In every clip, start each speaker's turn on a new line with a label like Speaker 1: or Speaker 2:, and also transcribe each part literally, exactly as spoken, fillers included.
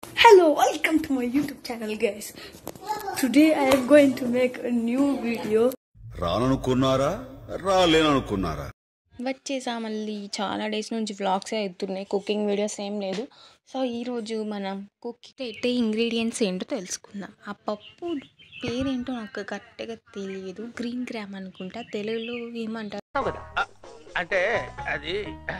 Speaker 1: Hello, welcome to my YouTube channel, guys. Today I am going to make a new video.
Speaker 2: రాననుకున్నారా రాలేననుకున్నారా
Speaker 3: వచ్చేసా మళ్ళీ చాలా days నుంచి vlogs అవుతున్నాయి, cooking videos ఏం లేదు. సో ఈరోజు మనం కుకింగ్ పెట్టే ఇంగ్రీడియంట్స్ ఏంటో తెలుసుకుందాం. ఆ పప్పు పేరేంటో నాకు కరెక్ట్గా తెలియదు, గ్రీన్ గ్రామ్ అనుకుంటా, తెలుగులో ఏమంటారు
Speaker 4: అంటే అది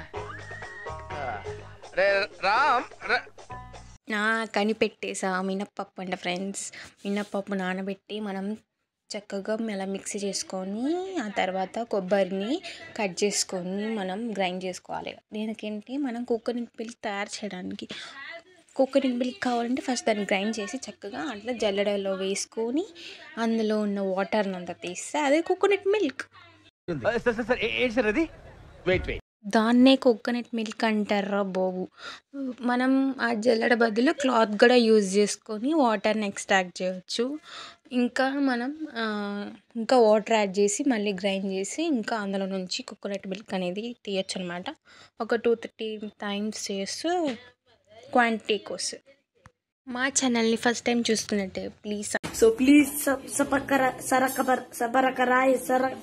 Speaker 4: రామ్
Speaker 3: కనిపెట్టేసా. మినప్పప్పు అంట ఫ్రెండ్స్. మినప్పప్పు నానబెట్టి మనం చక్కగా ఇలా మిక్సీ చేసుకొని ఆ తర్వాత కొబ్బరిని కట్ చేసుకొని మనం గ్రైండ్ చేసుకోవాలి. దీనికేంటి మనం కోకోనట్ మిల్క్ తయారు చేయడానికి కోకోనట్ మిల్క్ కావాలంటే ఫస్ట్ దాన్ని గ్రైండ్ చేసి చక్కగా అట్లా జల్లెడలో వేసుకొని అందులో ఉన్న వాటర్ని అంతా తీస్తే అదే కోకోనట్ మిల్క్. దాన్నే కోకోనట్ మిల్క్ అంటారా బాబు. మనం ఆ జల్లెడ బదులు క్లాత్ కూడా యూజ్ చేసుకొని వాటర్ని ఎక్స్ట్రాక్ట్ చేయవచ్చు. ఇంకా మనం ఇంకా వాటర్ యాడ్ చేసి మళ్ళీ గ్రైండ్ చేసి ఇంకా అందులో నుంచి కోకోనట్ మిల్క్ అనేది తీయచ్చు అనమాట. ఒక టూ థర్టీ టైమ్స్ చేస్తూ క్వాంటిటీ కోసం. మా ఛానల్ని ఫస్ట్ టైం చూస్తున్నట్టే please
Speaker 1: So please sub subscribe, subscribe, subscribe.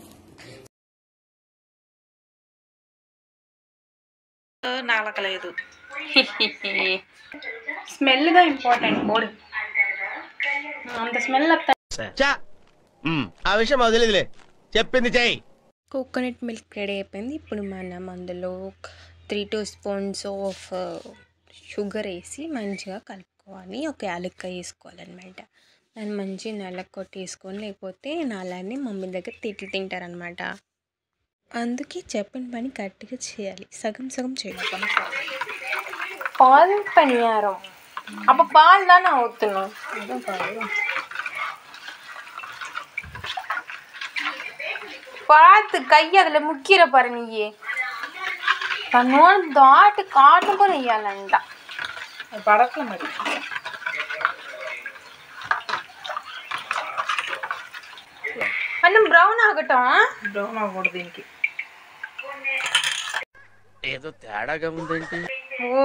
Speaker 3: నాలకలేదు. స్మెల్గా ఇంపార్టెంట్ కోడి, అంత స్మెల్
Speaker 4: ఆ విషయం వదిలేదులే, చెప్పింది చెయ్యి.
Speaker 3: కోకోనట్ మిల్క్ రెడీ అయిపోయింది. ఇప్పుడు మనం అందులో three two spoons of sugar వేసి మంచిగా కలుపుకోవాలి. ఒక యాలక్కాయ వేసుకోవాలన్నమాట. దాన్ని మంచి నల్లకి కొట్టి వేసుకొని, లేకపోతే నాలాన్ని మమ్మీ దగ్గర తిట్లు తింటారనమాట. అందుకే చెప్పిన పని గట్టిగా చేయాలి, సగం సగం చేయాలి. పాల్ పనియారం அப்போ பால் தானே ஊற்றணும். பார்த்து கை அதில் முக்கிற பாரு நீயே. தன்னோட தாட்டு காட்டு கூட ఇయ్యాలంట. పడట్ల మరి అన్నం బ్రౌన్ ఆగటం. బ్రౌన్ అవ్వకూడదు దీనికి,
Speaker 4: ఏదో తేడాగా ఉందేంటి.
Speaker 3: ఓ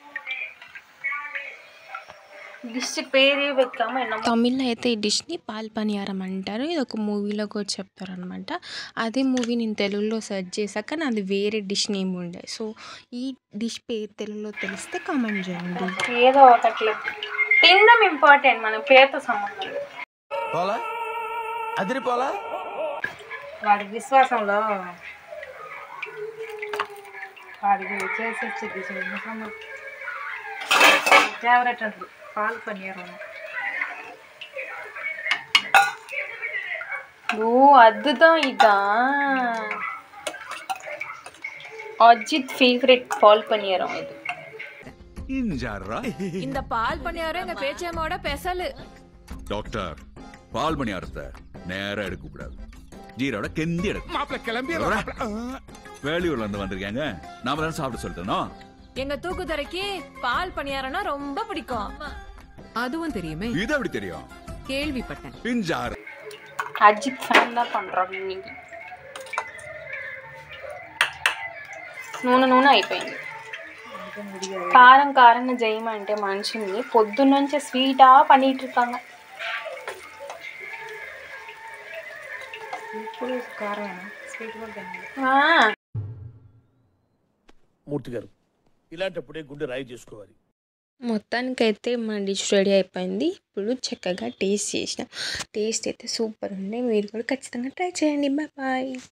Speaker 3: డిష్ పేరే వెక్కామ. తమిళ్లో అయితే ఈ డిష్ని పాల్ పనియారం అంటారు. ఇది ఒక మూవీలో కూడా చెప్తారనమాట. అదే మూవీ నేను తెలుగులో సెర్చ్ చేశాక నాది వేరే డిష్ నేమ్ ఉండే. సో ఈ డిష్ పేరు తెలుగులో తెలిస్తే కామెంట్ చేయండి. ఏదో ఒకటి తినడం ఇంపార్టెంట్, మన పేరుతో సంబంధం.
Speaker 4: పోలా అదిరిపోలా
Speaker 3: వాడి విశ్వాసంలో వాడికి చేసేసి ఫేవరెట్ అంటారు పాలు పన్నీరు. ఓ అద్భుతం. ఇదా அஜித் ஃபேவரட் பால் பணியாரம் இது.
Speaker 5: இந்த பால் பணியாரம் எங்க பேச்சம்மாவோட ஸ்பெஷல்.
Speaker 2: டாக்டர் பால் பணியாரத்தை நேரா எடுக்க கூடாது, ஜீரோட கெந்தி எடுக்க.
Speaker 4: மாப்பிள்ள கிளம்பி
Speaker 2: வேலையூர்ல இருந்து வந்திருக்காங்க, நாம தான் சாப்பிட சொல்லிட்டோம்.
Speaker 5: எங்க தூக்குதரைக்கு பால் பணியாரம்னா ரொம்ப பிடிக்கும். அதுவும் தெரியுமே.
Speaker 2: இது எப்படி தெரியும்?
Speaker 5: கேள்விப்பட்டேன்.
Speaker 2: பிஞ்சார்
Speaker 3: அஜித் ஃபேன் தான் பண்றோம் இன்னைக்கு. నూనె నూనె అయిపోయింది. కారం కారంగా చేయమంటే మనిషిని పొద్దున్నుంచే స్వీటా பண்ணிட்டு இருக்காங்க.
Speaker 4: మూర్తి గారు, ఇలాంటప్పుడే గుండె రాయి చేసుకోవాలి.
Speaker 3: మొత్తానికైతే మన డిష్ రెడీ అయిపోయింది. ఇప్పుడు చక్కగా టేస్ట్ చేసినాం. టేస్ట్ అయితే సూపర్ ఉంది. మీరు కూడా ఖచ్చితంగా ట్రై చేయండి. Bye bye.